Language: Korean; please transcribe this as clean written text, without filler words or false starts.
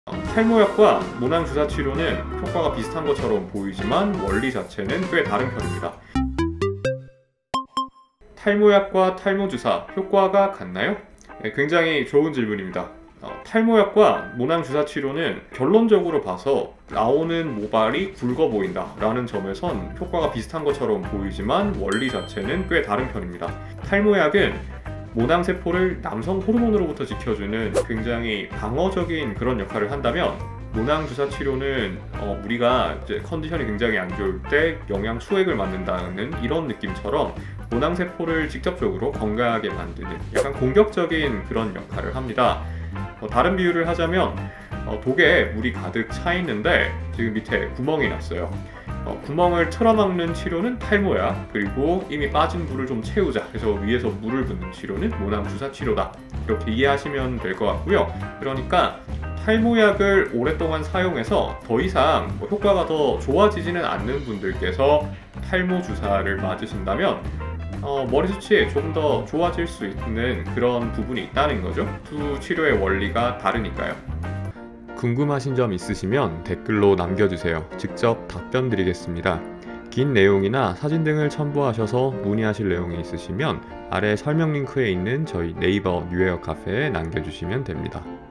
탈모약과 모낭주사 치료는 효과가 비슷한 것처럼 보이지만 원리 자체는 꽤 다른 편입니다. 탈모약과 탈모주사 효과가 같나요? 네, 굉장히 좋은 질문입니다. 탈모약과 모낭주사 치료는 결론적으로 봐서 나오는 모발이 굵어 보인다 라는 점에선 효과가 비슷한 것처럼 보이지만 원리 자체는 꽤 다른 편입니다. 탈모약은 모낭세포를 남성 호르몬으로부터 지켜주는 굉장히 방어적인 그런 역할을 한다면, 모낭주사 치료는 우리가 이제 컨디션이 굉장히 안 좋을 때 영양 수액을 맞는다는 이런 느낌처럼 모낭세포를 직접적으로 건강하게 만드는 약간 공격적인 그런 역할을 합니다. 다른 비유를 하자면 독에 물이 가득 차 있는데 지금 밑에 구멍이 났어요. 구멍을 틀어막는 치료는 탈모약, 그리고 이미 빠진 물을 좀 채우자 해서 위에서 물을 붓는 치료는 모낭주사 치료다, 이렇게 이해하시면 될 것 같고요. 그러니까 탈모약을 오랫동안 사용해서 더 이상 효과가 더 좋아지지는 않는 분들께서 탈모 주사를 맞으신다면 머리숱이 조금 더 좋아질 수 있는 그런 부분이 있다는 거죠. 두 치료의 원리가 다르니까요. 궁금하신 점 있으시면 댓글로 남겨주세요. 직접 답변 드리겠습니다. 긴 내용이나 사진 등을 첨부하셔서 문의하실 내용이 있으시면 아래 설명 링크에 있는 저희 네이버 뉴웨어 카페에 남겨주시면 됩니다.